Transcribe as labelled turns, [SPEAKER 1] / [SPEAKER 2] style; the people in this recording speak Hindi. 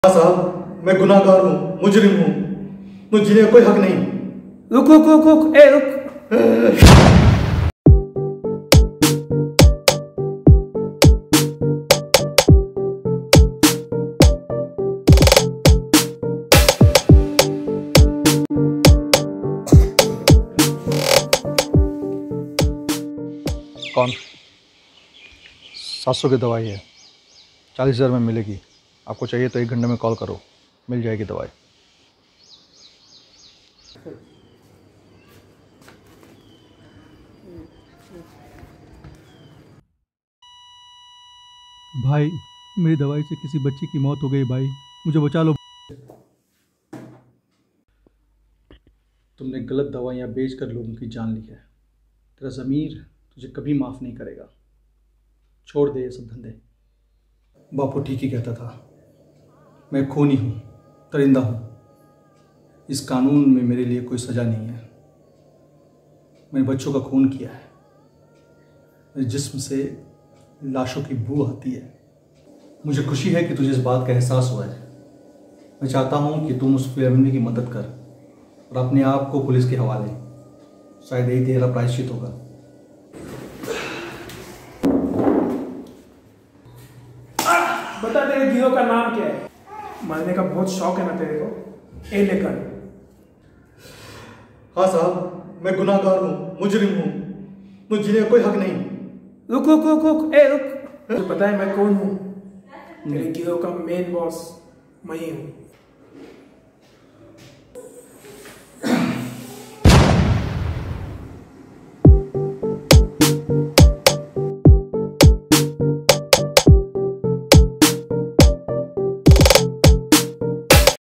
[SPEAKER 1] हाँ साहब, मैं गुनाहगार हूँ, मुजरिम हूँ, मुझे जीने का कोई हक नहीं।
[SPEAKER 2] रुक रुक रुक रुक ए रुक।
[SPEAKER 3] कौन? 700 की दवाई है, 40,000 में मिलेगी। आपको चाहिए तो 1 घंटे में कॉल करो, मिल जाएगी दवाई।
[SPEAKER 4] भाई, मेरी दवाई से किसी बच्चे की मौत हो गई भाई, मुझे बचा लो।
[SPEAKER 1] तुमने गलत दवाइयाँ बेचकर लोगों की जान ली है। तेरा ज़मीर तुझे कभी माफ़ नहीं करेगा। छोड़ दे ये सब धंधे। बापू ठीक ही कहता था, मैं खूनी हूँ, दरिंदा हूँ। इस कानून में मेरे लिए कोई सज़ा नहीं है। मैंने बच्चों का खून किया है। मेरे जिस्म से लाशों की बू आती है। मुझे खुशी है कि तुझे इस बात का एहसास हुआ है। मैं चाहता हूँ कि तुम उस फैमिली की मदद कर और अपने आप को पुलिस के हवाले। शायद यही तेरा प्रायश्चित होगा।
[SPEAKER 2] बता तेरे हीरो का नाम क्या है? मरने का बहुत शौक है ना तेरे को? ए लेकर।
[SPEAKER 1] हाँ साहब, मैं गुनाहगार हूँ, मुजरिम हूँ, मुझे जीने का कोई हक नहीं।
[SPEAKER 2] रुक रुक रुक रुक ए रुक। तुझे पता है मैं कौन हूँ? तेरे हीरो का मेन बॉस मैं ही हूँ।